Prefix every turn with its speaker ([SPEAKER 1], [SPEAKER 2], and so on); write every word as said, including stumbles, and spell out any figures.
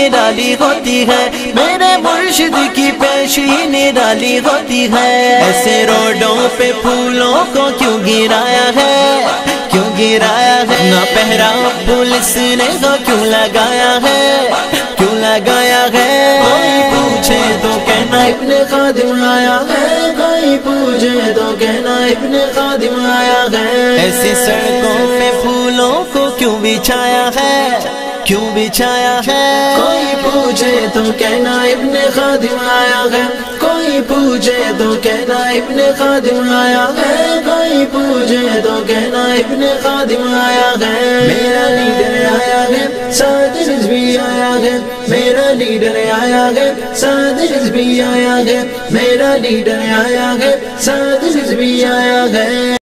[SPEAKER 1] निराली होती है, मेरे मुर्शिद की पेशी निराली होती है। ऐसे रोडों पे फूलों को क्यों गिराया है, क्यों गिराया है, ना पहरा पुलिस ने को क्यों लगाया है, क्यों लगाया है। कोई पूछे तो कहना इब्ने खादिम आया है, कोई पूछे तो कहना इब्ने खादिम आया है। ऐसी सड़कों पे फूलों को क्यों बिछाया है, क्यों बिछाया है। कोई पूछे तो कहना इब्ने खादिम आया है, कोई पूछे तो कहना इब्ने खादिम आया है, कोई पूछे तो कहना इब्ने खादिम आया है। मेरा लीडर आया है, साथ हिज़्बी आया है, मेरा लीडर आया है, साथ हिज़्बी आया है, मेरा लीडर आया है, साथ हिज़्बी आया है।